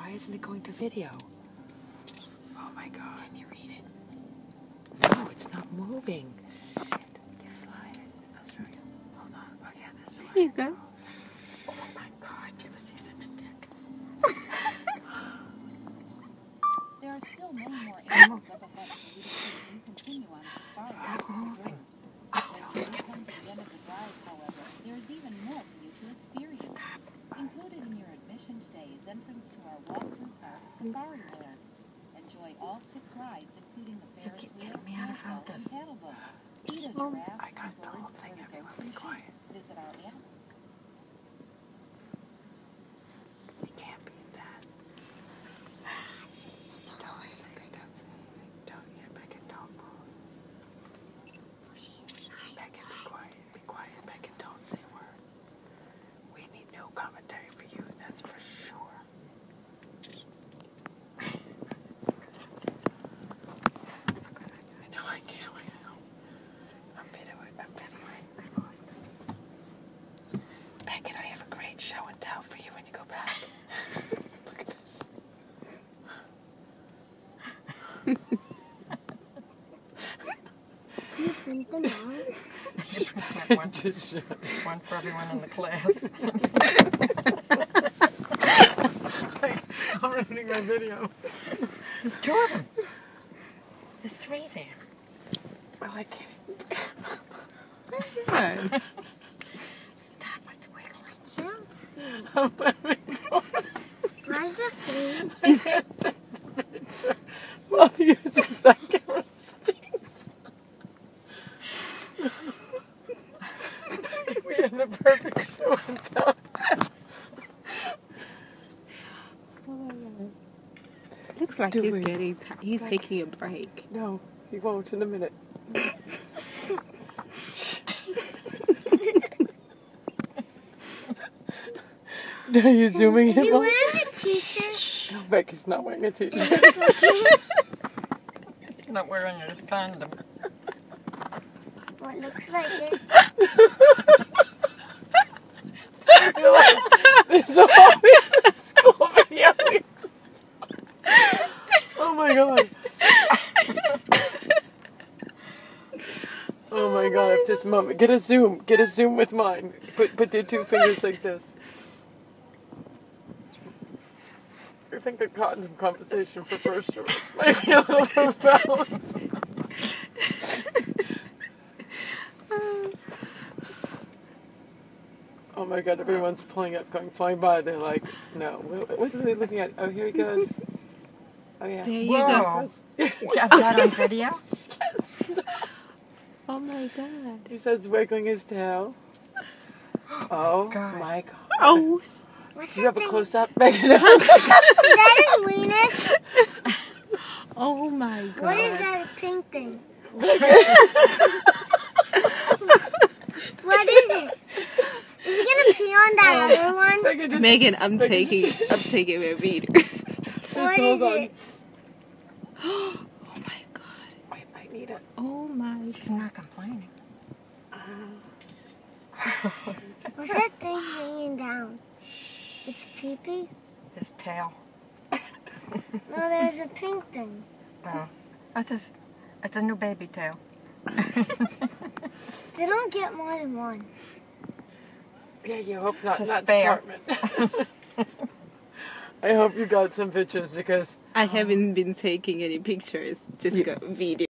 Why isn't it going to video? Oh my god. Can you read it? No, it's not moving. You slide it. I'll show you. Hold on. Oh yeah, this way. There you go. Oh my god, you ever see such a dick? There are still many more animals up ahead for you to see as you continue on safari. Stop moving. When you come to the end of the drive, however, there is even more for you to experience. Stop. Included in your admission today is entrance to our walk-through park, Safari Land. Enjoy all 6 rides, including the Ferris wheel, carousel, and paddle boats. Eat a giraffe, I got the whole birds, thing. or the Everyone goats be and quiet. sheep. Visit our animal. You can't be that. Don't say anything. Don't, yeah, Beckett, don't move. Beckett, be quiet. Be quiet. Beckett, don't say a word. We need no commentary for you, that's for sure. I know I can't wait now. I'm videoing. I lost it. Beckett, I have a great show and tell for you when you go back. Look at this. You print them out? One for everyone in the class. I'm editing my video. There's 2 of them. There's 3 there. Well, I can't. Stop it, Wiggle. I can't see. I'm editing. Where's the 3? Mom uses that camera stinks. We had a perfect show and tell. Looks like Do he's we? getting he's taking a break. No, he won't in a minute. Are you zooming Is in? he Mom? wearing a t-shirt? No, Becky's not wearing a t-shirt. You're not wearing your condom. What looks like it? There's a whole school video. Oh my god. Oh my god, just a moment. Get a zoom with mine. Put your 2 fingers like this. I think the condom conversation for first shorts might be a little imbalanced. Oh my god, everyone's pulling up, flying by. They're like, no. What are they looking at? Oh, here he goes. Oh yeah. There you go. You got that on video? Oh my god. He starts wiggling his tail. Oh God. my god. Oh, What's Do you have that a thing? close-up? Becky? That is weenus. oh my god. What is that pink thing? What is it? Is he gonna pee on that other one? Becky, just, Megan, I'm taking a video. just What hold is on. it? Oh my god. I might need it. Oh my She's not complaining. What's that thing hanging down? It's pee-pee? His tail. No, there's a pink thing. Oh, it's a new baby tail. They don't get more than one. Yeah, you hope not. It's a Not spare. department. I hope you got some pictures because I haven't been taking any pictures, just got video.